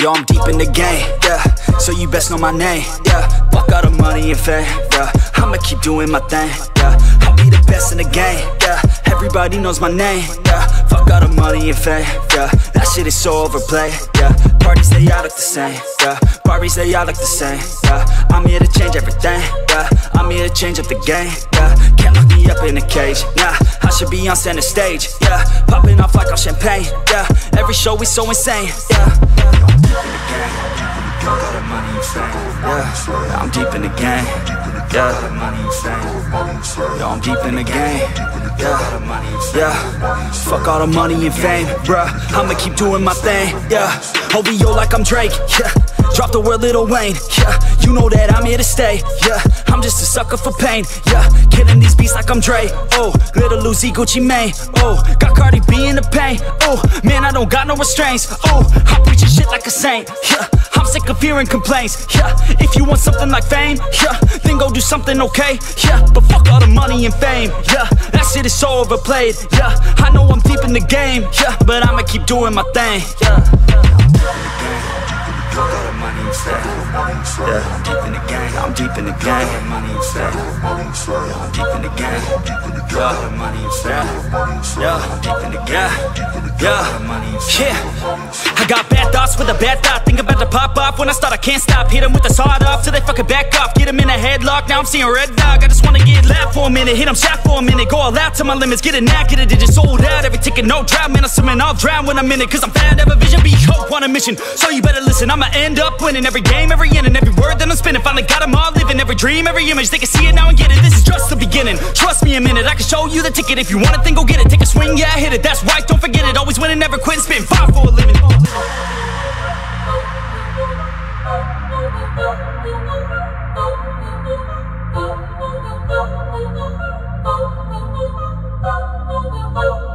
Yo, I'm deep in the game, yeah, so you best know my name, yeah. Fuck all the money and fame, yeah, I'ma keep doing my thing, yeah. I'll be the best in the game, yeah, everybody knows my name, yeah. Fuck all the money and fame, yeah, that shit is so overplayed, yeah. Parties, they all look the same, yeah, Barbies, they all look the same, yeah. I'm here to change everything, yeah, I'm here to change up the game, yeah. Can't lock me up in a cage, nah, I should be on center stage, yeah. Popping off like I'm champagne, yeah, every show is so insane, yeah. Yeah, I'm deep in the game. Yeah, yo, I'm deep in the game. Yeah, fuck all the money and fame, bruh. I'ma keep doing my thing. Yeah, OVO like I'm Drake. Yeah, drop the word Lil Wayne. Yeah, you know that I'm here to stay. Yeah, I'm just a sucker for pain. Yeah, killing these beats like I'm Dre. Oh, Little Uzi, Gucci Mane. Oh, got Cardi B in the pain. Oh, man, I don't got no restraints. Oh, I'm preaching shit like a saint. Yeah, I'm sick of hearing complaints. Yeah, if you want something like fame, yeah, then go do something okay. Yeah, but fuck all the money and fame. Yeah, that shit is so overplayed. Yeah, I know I'm deep in the game. Yeah, but I'ma keep doing my thing. Yeah, fuck all the money and fame. Yeah, I'm deep in the game. I'm deep in the game. Money and fame. Yeah, I'm deep in the game. Yeah, money and fame. Yeah, I'm deep in the game. Yeah, I got bad thoughts with a bad thought. Think about to pop off when I start, I can't stop. Hit them with the sawed off till they fucking back off. Get them in a headlock, now I'm seeing red dog. I just wanna get loud for a minute, hit them shot for a minute. Go all out to my limits, get a knack, get a digit sold out. Every ticket, no drought, man, I'm swimming, I'll drown when I'm in it. Cause I'm fat, have a vision, be hope on a mission. So you better listen, I'ma end up winning every game, every inning, every word that I'm spinning. Finally got them all living, every dream, every image. They can see it now and get it, this is just the beginning. Trust me a minute, I can show you the ticket. If you want it, then go get it. Take a swing, yeah, hit it, that's right, don't forget it. Always winning, never quit, spin 5 for a living. Oh,